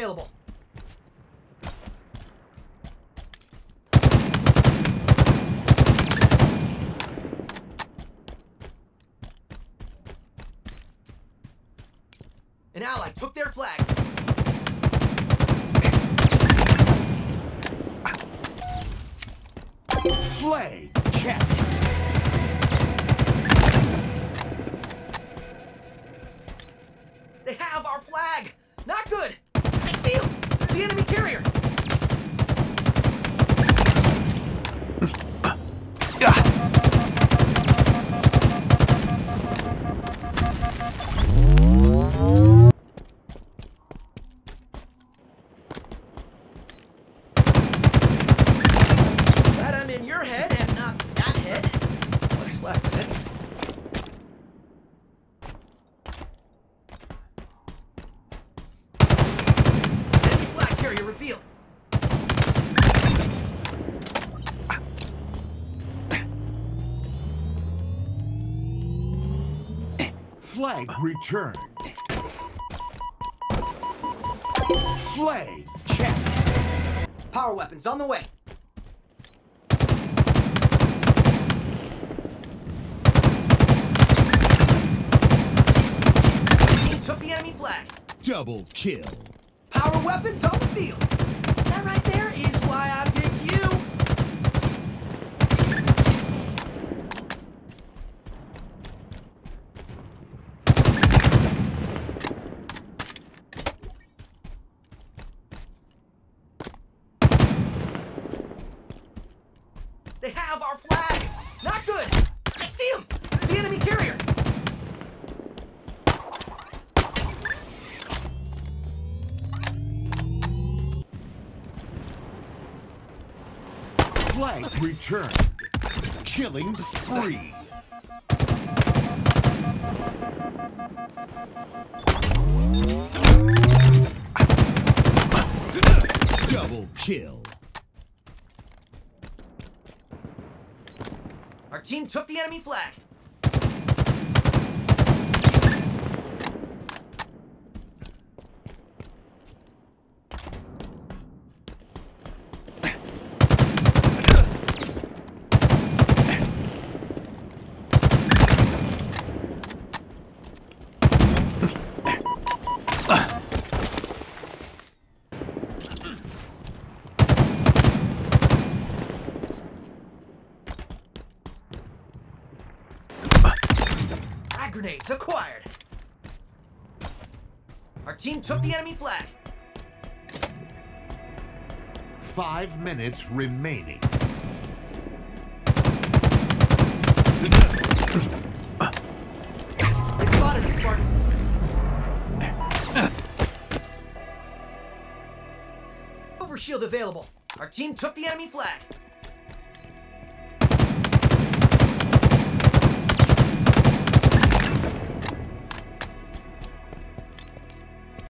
available. An ally took their flag. Flag captured. They have our flag! Not good! I see him! The enemy carrier! Glad I'm in your head and not that head. What's left of it? Enemy flag carrier revealed. Flag returned. Flag captured. Power weapons on the way. Team took the enemy flag. Double kill. Power weapons on the field. That right there is why I picked you. They have our flag. Not good. I see him. The enemy carrier. Flag returned. Killing spree. Double kill. Our team took the enemy flag. Frag grenades acquired. Our team took the enemy flag. 5 minutes remaining. They spotted us, Spartan. Overshield available. Our team took the enemy flag.